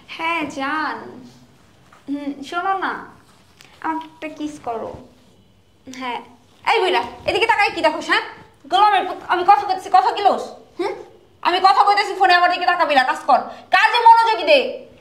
হ্যাঁ জান। শোনো না, আমাকে একটা কিস করো। হ্যাঁ। এই বুইড়া, এদিকে তাকাই কি দেখোস? হ্যাঁ, গোলামের আমি কথা কইতেছি, কথা কিলোস? আমি কথা কইতেছি ফোনে, আমার দিকে তাকাবি না, কাজ কর, কাজে মনোযোগী দে।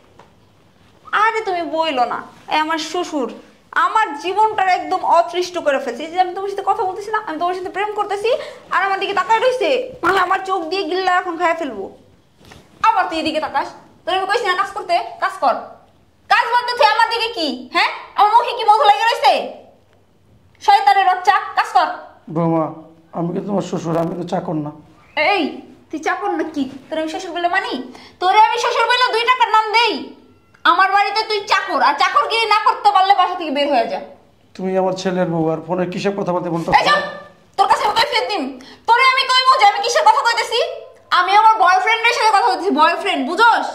আরে তুমি বইলো না, এই আমার শ্বশুর আমার জীবনটা একদম অতৃষ্ট করে ফেলছে। যে আমি তোমার সাথে কথা বলতেছি না, আমি তোমার সাথে প্রেম করতেছি, আর আমার দিকে তাকায় রইছে, মানে আমার চোখ দিয়ে গিল্লা এখন খাইয়া ফেলবো। আবার তুই এদিকে তাকাস, তোর আমি কইছি না কাজ করতে, কাজ কর। কাজ বলতে তুই আমার দিকে কি? হ্যাঁ, আমার মুখে কি মধু লেগে রইছে? শয়তানের বাচ্চা, কাজ কর। বৌমা, আমি কি তোমার শ্বশুর? আমি তো চাকর না। এই তুই চাকর না কি? তোর আমি শ্বশুর বলে মানি? তোরে আমি শ্বশুর বলে 2 টাকার নাম দেই? আমার বাড়িতে তুই চাকর, আর চাকরগিরি না করতে পারলে বাসা থেকে বের হয়ে যা। তুমি আমার ছেলের বউ, আর ফোনে কিসব কথা বলতে বলতো? তোর কাছে আমি কৈফিয়ত দিম? তোরে আমি কইবো যে আমি কিসের কথা কইতেছি? আমি আমার বয়ফ্রেন্ডের সাথে কথা বলতেছি, বয়ফ্রেন্ড, বুঝোস?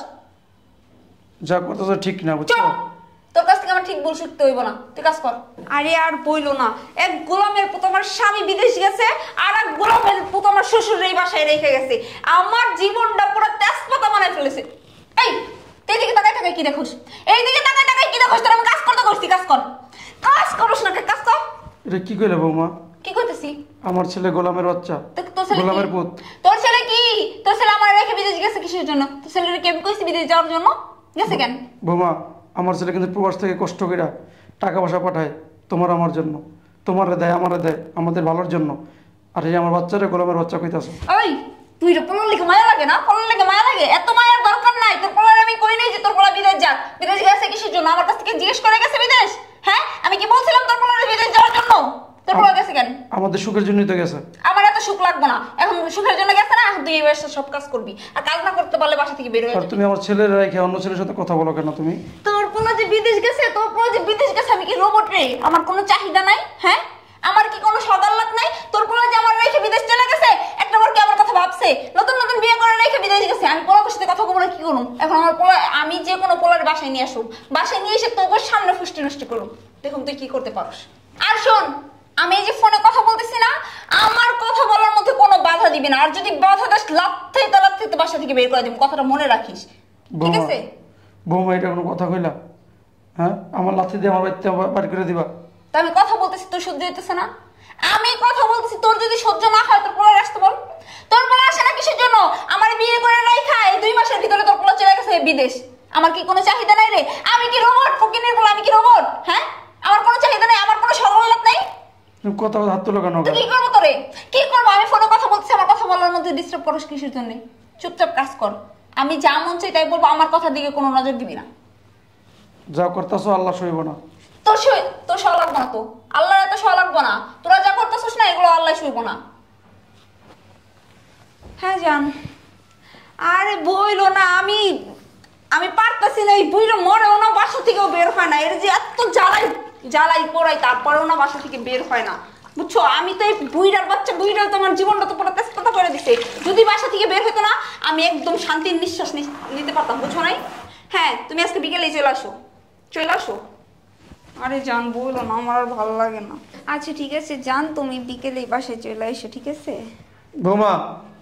যা করতেছো ঠিক না, বুঝছো? তোর কাছ থেকে আমার ঠিক ভুল শিখতে হইব না, তুই কাজ কর। আরে আর বইলো না, এক গোলামের পুত আমার স্বামী বিদেশ গেছে, আর এক গোলামের পুত আমার শ্বশুর এই বাসায় রেখে গেছে। আমার জীবনটা পুরো তেজপাতা বানায় ফেলেছে। এই এইদিকে তাকাই তাকাই কি দেখোস? এইদিকে তাকাই তাকাই কি দেখোস? তোর আমি কাজ করতে করছি, কাজ কর। কাজ করোস না, কাজ কর। এটা কি কইলে বৌমা? কি করতেছি? আমার ছেলে গোলামের বাচ্চা, গোলামের পুত। তোর ছেলে কি? তোর ছেলে আমার রেখে বিদেশ গেছে কিসের জন্য? তোর ছেলের কি আমি কইছি বিদেশ যাওয়ার জন্য? গেছে কেন? বৌমা, আমার ছেলে কিন্তু প্রবাস থেকে কষ্ট করে টাকা পয়সা পাঠায় তোমার আমার জন্য, তোমারে দেয়, আমারে দেয়, আমাদের ভালোর জন্য। আর এই আমার বাচ্চারে গোলামের বাচ্চা কইতাছো? ওই তুই রে, পোলার লিখে মায়া লাগে না? পোলার লিখে মায়া লাগে? এত মায়ার দরকার নাই। তোর পোলার আমি কই নাই যে তোর পোলা বিদেশ যাক। বিদেশ গেছে কিসের জন্য? আমার কাছ থেকে জিজ্ঞেস করে গেছে বিদেশ? হ্যাঁ, আমি কি বলছিলাম তোর পোলার বিদেশ যাওয়ার জন্য? তোর পোলা গেছে কেন? আমাদের সুখের জন্যই তো গেছে। আমার এত সুখ লাগবে না, এখন সুখের জন্য গেছে না, এখন তুই এই বয়সে সব কাজ করবি, আর কাজ না করতে পারলে বাসা থেকে বের হয়ে আর যাবি। তুমি আমার ছেলের রেখে অন্য ছেলের সাথে কথা বলো কেন তুমি? তোর পোলা যে বিদেশ গেছে, তোর পোলা যে বিদেশ গেছে, আমি কি রোবট রে? আমার কোনো চাহিদা নাই? হ্যাঁ, আমার কি কোনো সদাল্লাত নাই? তোর পোলা যে আমার রেখে বিদেশ চলে গেছে, একটা বার কি আমার কথা ভাবছে? নতুন নতুন বিয়ে করে রেখে বিদেশ গেছে, আমি পোলার সাথে কথা বলে কি করুম? এখন আমার পোলা, আমি যে কোনো পোলার বাসায় নিয়ে আসুম, বাসায় নিয়ে এসে তোর সামনে ফুষ্টি নষ্টি করুম, দেখুন তুই কি করতে পারস। আর শোন, আমি এই যে ফোনে কথা বলতেছি না, আমার কথা বলার মধ্যে কোনো বাধা দিবি না, আর যদি বাধা দাস লাথেতে বাসা থেকে বের করে দিব, কথাটা মনে রাখিস, ঠিক আছে? বৌমা, এটা কোনো কথা কইলা? হ্যাঁ, আমার লাথি দিয়ে আমার বাড়িতে বাড়ি করে দিবা? তা আমি কথা বলতেছি, তোর সহ্য হইতেছে না? আমি কথা বলতেছি, তোর যদি সহ্য না হয় তোর পোলার আসতে বল। তোর পোলা আসে না কিসের জন্য? আমার বিয়ে করে রাইখা এই 2 মাসের ভিতরে তোর পোলা চলে গেছে বিদেশ। আমার কি কোনো চাহিদা নাই রে? আমি কি রোবট? ফকিনের পোলা আমি কি রোবট? হ্যাঁ, আমার কোনো চাহিদা নাই, আমার কোনো সরলতা নাই। তুমি কথা হাত তুলো কেন? কি করবো তোরে? কি করবো? আমি ফোনে কথা বলতেছি, আমার কথা বলার মধ্যে ডিস্টার্ব করিস কিসের জন্য? চুপচাপ কাজ কর, আমি যা মন চাই তাই বলবো, আমার কথার দিকে কোনো নজর দিবি না। যা করতেছো আল্লাহ সইব না। তোর সহ লাগবো না, তো আল্লাহ এত সহ লাগবো না। তোরা যা করতেছিস না, এগুলো আল্লাহ শুইব না। হ্যাঁ জান। আরে বইলো না, আমি পারতেছি না, এই বুইড়ো মরেও না, বাসা থেকেও বের হয় না। এর যে এত জ্বালাই পোড়াই, তারপরেও না বাসা থেকে বের হয় না, বুঝছো? আমি তো এই বুইড়ার বাচ্চা, বুইড়া তো আমার জীবনটা তো পুরো তেজপাতা করে দিছে। যদি বাসা থেকে বের হইতো না, আমি একদম শান্তির নিঃশ্বাস নিতে পারতাম, বুঝছো নাই? হ্যাঁ, তুমি আজকে বিকেলেই চলে আসো, চলে আসো। আরে জান বইলো না, আমার আর ভালো লাগে না। আচ্ছা ঠিক আছে জান, তুমি বিকেলেই বাসায় চলে এসো, ঠিক আছে? বৌমা,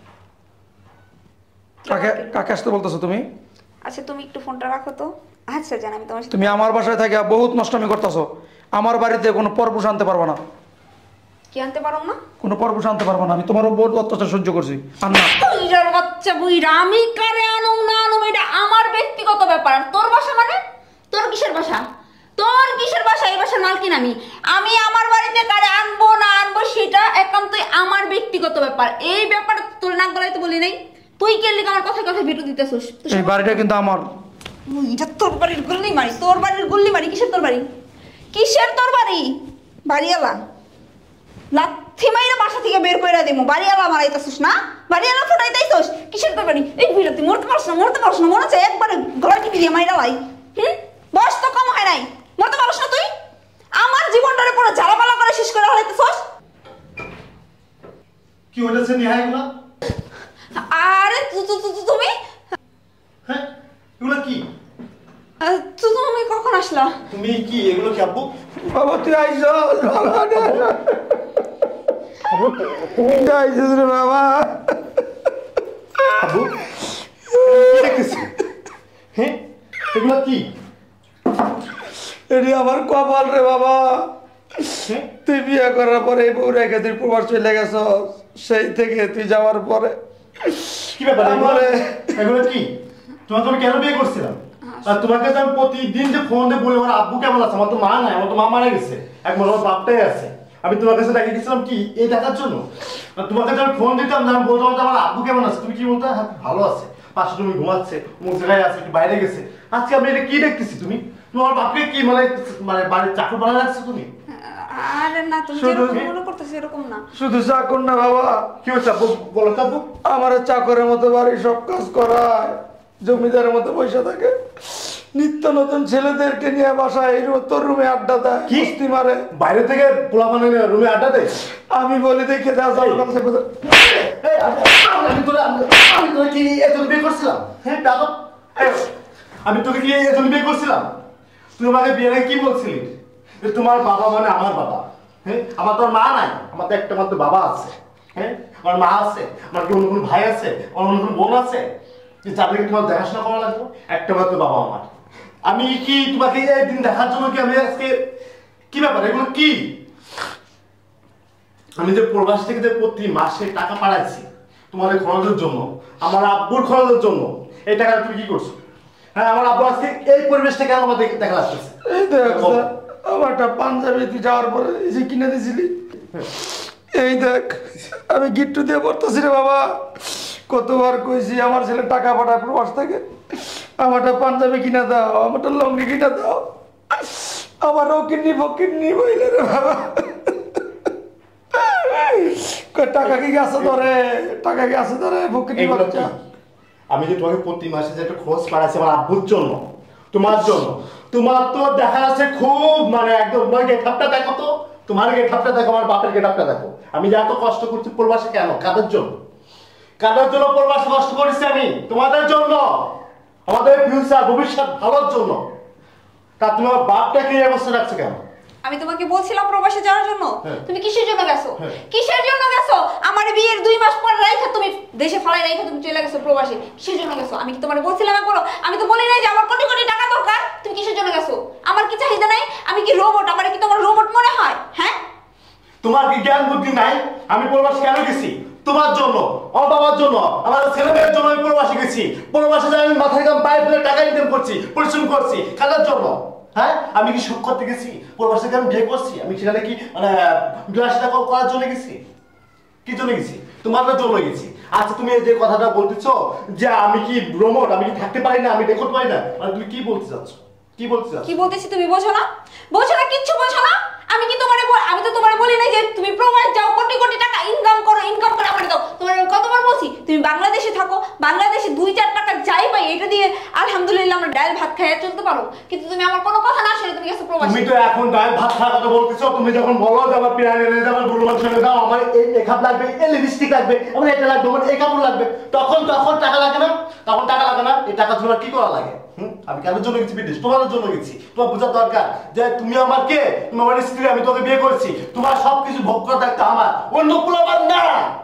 কাকে আসতে বলতেছো তুমি? আচ্ছা তুমি একটু ফোনটা রাখো তো। আচ্ছা জান, আমি তোমার সাথে। তুমি আমার বাসায় থেকে বহুত নষ্টামি করতেছো। আমার বাড়িতে কোনো পরপুষ আনতে পারবো না। কি আনতে পারো না? কোনো পরপুষ আনতে পারবো না। আমি তোমার বহুত অত্যাচার সহ্য করছি। আর না, বুইড়ার বাচ্চা বুইড়া, আমি কারে আনুম না আনুম এটা আমার ব্যক্তিগত ব্যাপার। আর তোর বাসা মানে? তোর কিসের বাসা? তোর কিসের বাসা? এই বাসার মালকিন আমি। আমি আমার বাড়িতে কারে আনবো না আনবো সেটা একান্তই আমার ব্যক্তিগত ব্যাপার। এই ব্যাপারে তোর নাক গলাইতে বলি নাই। তুই কে লিখে আমার কথা কথা বিরোধ দিতেছিস? এই বাড়িটা কিন্তু আমার। এটা তোর বাড়ির গুল্লি মারি, তোর বাড়ির গুল্লি মারি। কিসের তোর বাড়ি? কিসের তোর বাড়ি? বাড়িওয়ালা লাথি মাইরা বাসা থেকে বের করে দিমু। বাড়িওয়ালা মারাইতেছিস না? বাড়িওয়ালা ফোটাইতেছিস? কিসের তোর বাড়ি? এই বুইড়া তুই মরতে পারছ না, মরতে পারছ না, মনে হচ্ছে একবারে গলা টিপি দিয়ে মাইরা লাই। বয়স তো কম হয় নাই, মরতে পারছ না তুই? আমার জীবনটারে পুরো ঝালাপালা করে শেষ করে হলাইতেছস। কি হইতেছে নিহা এগুলা? আরে তুমি? হ্যাঁ, এগুলা কি? তুমি কখন আসলা? তুমি কি এগুলো কি আব্বু? বাবা তুই আইস রে বাবা। আব্বু হ্যাঁ, এগুলো কি? এটি আমার কপাল রে বাবা। হ্যাঁ? তুই বিয়ে করার পরে এই বউ রেখে তুই প্রবাস চলে গেছ, সেই থেকে তুই যাওয়ার পরে কি ব্যাপার আমারে- এগুলো কি? তোমাকে আমি কেন বিয়ে করছিলাম? আর তোমাকে যে আমি প্রতিদিন যে ফোন দিয়ে বলি আমার আব্বু কেমন আছে, আমার তো মা নাই, আমার তো মা মারা গেছে, একমাত্র আমার বাপটাই আছে। আমি তোমার কাছে ডেকে গেছিলাম কি এই দেখার জন্য? আর তোমাকে যখন ফোন দিতাম আমি বলতাম যে আমার আব্বু কেমন আছে, তুমি কি বলতে? হ্যাঁ ভালো আছে, পাশে তুমি ঘুমাচ্ছে, অমুক জায়গায় আছে, একটু বাইরে গেছে। আজকে আমি এটা কি দেখতেছি? তুমি তোমার বাপকে কি মানে মানে বাড়ির চাকর বানা রাখছো তুমি? আরে না, তুমি শুধু- যেরকম মনে করতেছো এরকম না। শুধু চাকর না বাবা, কি হচ্ছে আব্বু? বলো তো আব্বু। আমার চাকরের মতো বাড়ি সব কাজ করায়, জমিদারের মতো পয়সা থাকে, নিত্য নতুন ছেলেদেরকে নিয়ে বাসায় তোর রুমে আড্ডা দেয়, কি? কিস্তি মারে। বাইরে থেকে পোলা মানে রুমে আড্ডা দেয়? আমি বলি দেখে দেওয়া যাবে না, সে কথা- এই, আমি তোকে কি এজন্য বিয়ে করছিলাম? হ্যাঁ বেয়াদব। এই, আমি তোকে কি এজন্য বিয়ে করছিলাম? তুই আমাকে বিয়ের আগে কি বলছিলি? যে তোমার বাবা মানে আমার বাবা। হ্যাঁ, আমার তো আর মা নাই, আমার তো একটা মাত্র বাবা আছে। হ্যাঁ, আমার মা আছে, আমার কি অন্য কোনো ভাই আছে, আমার অন্য কোনো বোন আছে যে যাদেরকে তোমার দেখাশোনা করা লাগবে? একটা মাত্র বাবা আমার। আমি কি তোমাকে এই দিন দেখার জন্য কি আমি আজকে কি ব্যাপার এগুলো কি? আমি যে প্রবাস থেকে যে প্রতি মাসে টাকা পাঠাচ্ছি তোমাদের খরচের জন্য, আমার আব্বুর খরচের জন্য, এই টাকাটা তুমি কি করছো? হ্যাঁ, আমার আব্বু আজকে এই পরিবেশটা কেন আমার দেখা আসতেছে? এই দেখ স্যার, আমার একটা পাঞ্জাবি তুই যাওয়ার পরে এই যে কিনে দিছিলি, এই দেখ আমি গিট্টু দিয়ে পড়তেছি রে বাবা। কতবার কইছি আমার ছেলে টাকা পাঠায় প্রবাস থেকে, আমারটা পাঞ্জাবি কিনে দাও, আমারটা লঙ্গি কিনে দাও, আমারও কিডনি ফকিডনি বইলে রে বাবা। কই টাকা কি গেছে ধরে, টাকা কি আছে ধরে ফকিডনি এগুলো বাচ্চা। কি? আমি যে তোমাকে প্রতি মাসে যে একটা খরচ পাঠাচ্ছি আমার আব্বুর জন্য, তোমার জন্য, তোমার তো দেখা যাচ্ছে খুব মানে একদম তোমার গেটআপটা দেখো তো, তোমার গেটআপটা দেখো, আমার বাপের গেটআপটা দেখো। আমি যে এত কষ্ট করছি প্রবাসে কেন? কাদের জন্য? কাদের জন্য প্রবাসে কষ্ট করেছি আমি? তোমাদের জন্য, আমাদের ফিউচার ভবিষ্যৎ ভালোর জন্য। তা তোমার বাপটাকে এই অবস্থা রাখছো কেন? আমি তোমাকে বলছিলাম প্রবাসে যাওয়ার জন্য, হ্যাঁ। তুমি কিসের জন্য গেছো? হ্যাঁ। কিসের জন্য গেছো? আমার বিয়ের 2 মাস পর রাইখা তুমি দেশে ফালাই রাইখা তুমি চলে গেছো প্রবাসে। কিসের জন্য গেছো? আমি কি তোমারে বলছিলাম একবার? আমি তো বলি নাই যে আমার কোটি কোটি টাকা দরকার। তুমি কিসের জন্য গেছো? আমার কি চাহিদা নাই? আমি কি রোবট? আমার কি তোমার রোবট মনে হয়? হ্যাঁ, তোমার কি জ্ঞান বুদ্ধি নাই? আমি প্রবাসে কেন গেছি? তোমার জন্য, আমার বাবার জন্য, আমার ছেলে মেয়ের জন্য আমি প্রবাসে গেছি। প্রবাসে যাই আমি মাথায় কাম পায়ে ফেলে টাকা ইনকাম করছি, পরিশ্রম করছি, কাদের জন্য? হ্যাঁ, আমি কি সুখ করতে গেছি? প্রবাসে আমি বিয়ে করছি, আমি সেখানে কি মানে বিলাসিতা করার জন্য গেছি? কি জন্য গেছি? তোমার জন্য গেছি। আচ্ছা, তুমি এই যে কথাটা বলতেছো যে আমি কি রোবট, আমি কি থাকতে পারি না, আমি রেকর্ড পারি না, মানে তুমি কি বলতে চাচ্ছ? কি বলতে চাচ্ছ? কি বলতেছি তুমি বোঝো না? বোঝো না, কিচ্ছু বোঝো না। আমি কি তোমারে আমি তো তোমারে বলি নাই যে তুমি প্রবাস যাও, কোটি কোটি টাকা ইনকাম করো, ইনকাম করে আমারে দাও। তোমার কতবার বলছি তুমি বাংলাদেশে থাকো, বাংলাদেশে 2-4 টাকা যাই পাই এটা দিয়ে আলহামদুলিল্লাহ আমরা ডাল ভাত খাইয়া চলতে পারো। কিন্তু তুমি আমার কোনো কথা না শুনে তুমি গেছো প্রবাসে। তুমি তো এখন ডাল ভাত খাওয়ার কথা বলতেছো। তুমি যখন বলো যে আমার পিয়ানি এনে দাও, আমার গরু মাংস এনে দাও, আমার এই মেকআপ লাগবে, এই লিপস্টিক লাগবে, আমার এটা লাগবে, আমার এই কাপড় লাগবে, তখন তখন টাকা লাগে না? তখন টাকা লাগে না? এই টাকা জন্য কি করা লাগে? আমি কেন জন্য গেছি বিদেশ? তোমার জন্য গেছি। তোমার বোঝার দরকার যে তুমি আমার কে, তুমি আমার স্ত্রী, আমি তোকে বিয়ে করেছি, তোমার সবকিছু ভোগ করার দায়িত্ব আমার, অন্য কোনো আমার না।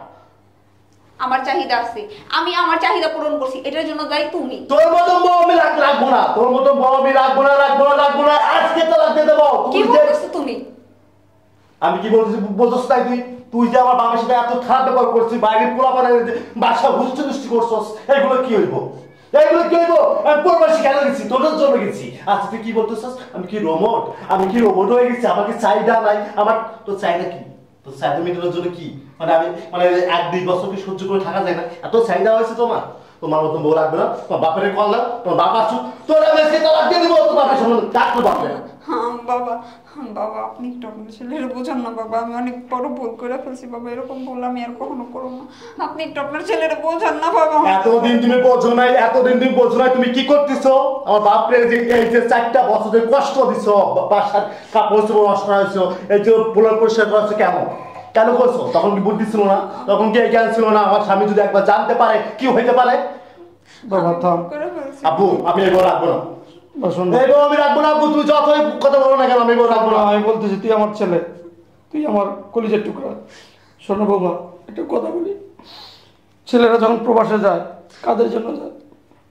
আমার চাহিদা আছে, আমি আমার চাহিদা পূরণ করছি, এটার জন্য দায়ী তুমি। তোর মতো বউ আমি রাখবো না, তোর মতো বউ আমি রাখবো না, রাখবো না, আজকে তো রাখতে দেবো। কি বলতেছো তুমি? আমি কি বলছি বলছিস তাই? তুই যে আমার বাবার সাথে এত খারাপ ব্যবহার করছিস, বাইরের পোলা বানাই বাসা হুষ্টি দুষ্টি করছস, এগুলো কি হইব? এগুলো কি হইব? আমি প্রবাসী কেন গেছি? তোদের জন্য গেছি। আচ্ছা, তুই কি বলতেছস? আমি কি রোবট? আমি কি রোবট হয়ে গেছি? আমার কি চাহিদা নাই? আমার তো চাহিদা কি? তো চাহিদা মেটানোর জন্য কি মানে আমি মানে 1-2 বছর কি সহ্য করে থাকা যায় না? এত চাহিদা হয়েছে তোমার? তোমার মতন বউ লাগবে না, তোমার বাপের কল দাও, তোমার বাপ আসুক, তোর আমি আজকে তালাক দিয়ে দিব, তোর বাপের সামনে ডাক তো বাপের। হ্যাঁ বাবা, বাবা আপনি একটু আপনার ছেলের বোঝান না বাবা, আমি অনেক বড় ভুল করে ফেলছি বাবা, এরকম ভুল আমি আর কখনো করবো না। আপনি একটু আপনার ছেলের বোঝান না বাবা। এতদিন তুমি বোঝো নাই, তুমি কি করতেছো? আমার বাপরে যে এই যে 4টা বছর যে কষ্ট দিছো, বাসার কাপড় চোপড় নষ্ট হয়েছো, এই যে পোলার পরিষ্কার করেছো, কেন করছো? তখন কি বুদ্ধি ছিল না? তখন কি জ্ঞান ছিল না? আমার স্বামী যদি একবার জানতে পারে কি হইতে পারে? বাবা থাম। করে ফেলছি। আব্বু, আমি এগুলো রাখবো না, শোন, এগুলো আমি রাখবো না। আব্বু, তুমি যতই কথা বলো না কেন, আমি এগুলো রাখবো না। আমি বলতেছি তুই আমার ছেলে, তুই আমার কলিজার টুকরা। শোনো বৌমা, একটু কথা বলি। ছেলেরা যখন প্রবাসে যায় কাদের জন্য যায়?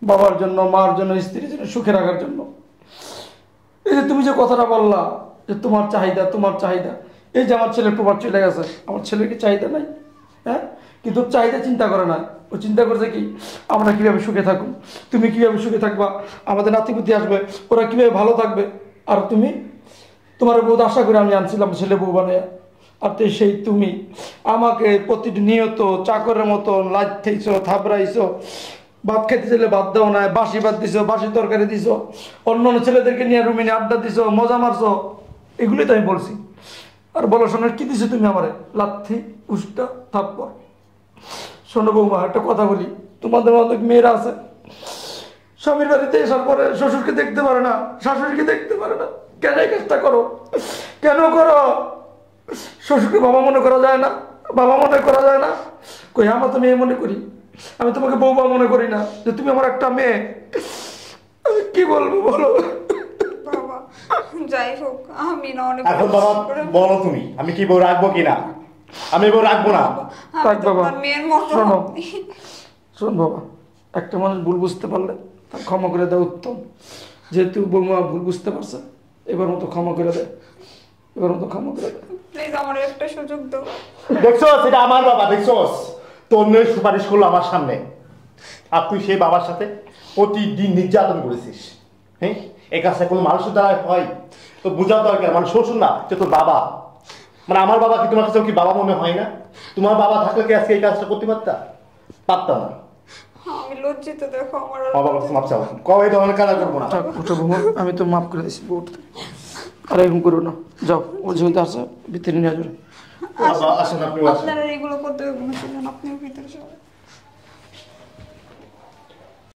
বাবার জন্য, মার জন্য, স্ত্রীর জন্য, সুখে রাখার জন্য। এই যে তুমি যে কথাটা বললা যে তোমার চাহিদা, তোমার চাহিদা, এই যে আমার ছেলে প্রবাদ চলে গেছে, আমার ছেলের কি চাহিদা নাই? হ্যাঁ, কিন্তু চাহিদা চিন্তা করে না। ও চিন্তা করছে কি আমরা কীভাবে সুখে থাকুন, তুমি কীভাবে সুখে থাকবা, আমাদের নাতিপুতি আসবে, ওরা কীভাবে ভালো থাকবে। আর তুমি, তোমার বহুত আশা করে আমি আনছিলাম ছেলে বউ বানিয়ে, আর তো সেই তুমি আমাকে প্রতিটি নিয়ত চাকরের মতো লাইতেইছো, থাবড়াইছো, ভাত খাইতে চাইলে ভাত দাও না, বাসি ভাত দিছো, বাসি তরকারি দিছো, অন্য অন্য ছেলেদেরকে নিয়ে রুমে নিয়ে আড্ডা দিছো, মজা মারছো, এগুলোই তো আমি বলছি। আর বলো শোনো কি দিছো তুমি আমারে? লাথি, উষ্টা, থাপ্পড়। শোনো বৌমা, একটা কথা বলি, তোমাদের অনেক মেয়েরা আছে স্বামীর বাড়িতে আসার পরে শ্বশুরকে দেখতে পারে না, শাশুড়িকে দেখতে পারে না। কেন এই কাজটা করো? কেন করো? শ্বশুরকে বাবা মনে করা যায় না? বাবা মনে করা যায় না? কই আমরা তো মেয়ে মনে করি, আমি তোমাকে বৌমা মনে করি না যে তুমি আমার একটা মেয়ে। আমি কি বলবো বলো? বাবা যাই হোক, আমি না অনেক এখন বাবা বলো তুমি আমি কি বউ রাখবো কিনা? আমি বউ রাখবো না। থাক বাবা, মেয়ের মতো। শোনো শোন বাবা, একটা মানুষ ভুল বুঝতে পারলে তার ক্ষমা করে দেওয়া উত্তম। যেহেতু বৌমা ভুল বুঝতে পারছে, এবার মতো ক্ষমা করে দেয়, এবার মতো ক্ষমা করে দেয়। প্লিজ আমার একটা সুযোগ দাও। দেখছো সেটা আমার বাবা, দেখছো তোর মেয়ে সুপারিশ করলো আমার সামনে, আর তুই সেই বাবার সাথে প্রতিদিন নির্যাতন করেছিস। হ্যাঁ, এই কাজটা কোনো মানুষের দ্বারা হয়? তো বোঝা দরকার, মানে শ্বশুর না, যে তোর বাবা, মানে আমার বাবা কি তোমার কাছে কি বাবা মনে হয় না? তোমার বাবা থাকলে কি আজকে এই কাজটা করতে পারতাম না? আমি লজ্জিত, দেখো আমার বাবা কাছে মাপ চাও, কবে এই ধরনের কাজ করবো না। ওঠো বৌমা, আমি তো মাফ করে দিচ্ছি বউ। আর এরকম করো না, যাও, ও যেহেতু আসে ভিতরে নিয়ে যাবে। আসেন আপনি, আপনারা এগুলো করতে হবে না, আপনিও ভিতরে যাবেন।